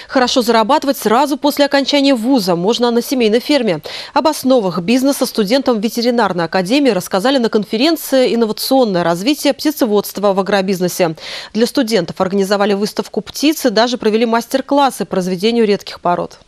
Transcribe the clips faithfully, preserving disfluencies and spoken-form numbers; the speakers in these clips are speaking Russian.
Хорошо зарабатывать сразу после окончания вуза можно на семейной ферме. Об основах бизнеса студентам ветеринарной академии рассказали на конференции «Инновационное развитие птицеводства в агробизнесе». Для студентов организовали выставку птиц и даже провели мастер-классы по разведению редких пород.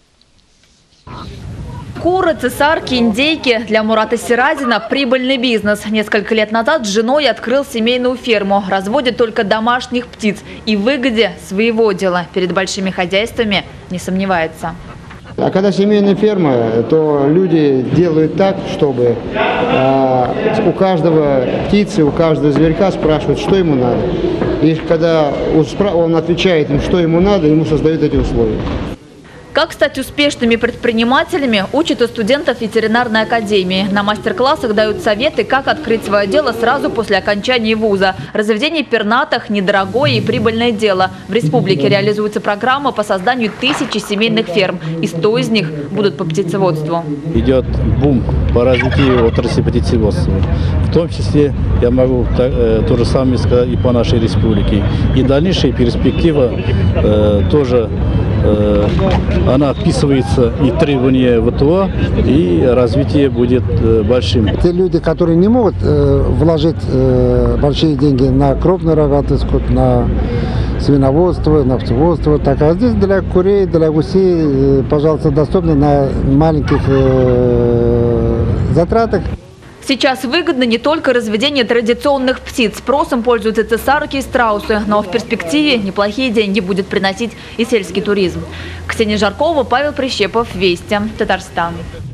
Куры, цесарки, индейки. Для Мурата Сиразина прибыльный бизнес. Несколько лет назад с женой открыл семейную ферму. Разводит только домашних птиц. И в выгоде своего дела перед большими хозяйствами не сомневается. А когда семейная ферма, то люди делают так, чтобы э, у каждого птицы, у каждого зверька спрашивают, что ему надо. И когда он отвечает им, что ему надо, ему создают эти условия. Как стать успешными предпринимателями, учат и студентов ветеринарной академии. На мастер-классах дают советы, как открыть свое дело сразу после окончания вуза. Разведение пернатых – недорогое и прибыльное дело. В республике реализуется программа по созданию тысячи семейных ферм. И сто из них будут по птицеводству. Идет бум по развитию отрасли птицеводства. В том числе я могу так, э, то же самое сказать и по нашей республике. И дальнейшая перспектива э, тоже э, она вписывается и требования ВТО, и развитие будет э, большим. Те люди, которые не могут э, вложить э, большие деньги на крупный рогатый скот, на свиноводство, на птицеводство, так, а здесь для курей, для гусей, э, пожалуйста, доступно на маленьких э, затратах. Сейчас выгодно не только разведение традиционных птиц. Спросом пользуются цесарки и страусы. Но в перспективе неплохие деньги будет приносить и сельский туризм. Ксения Жаркова, Павел Прищепов, Вести, Татарстан.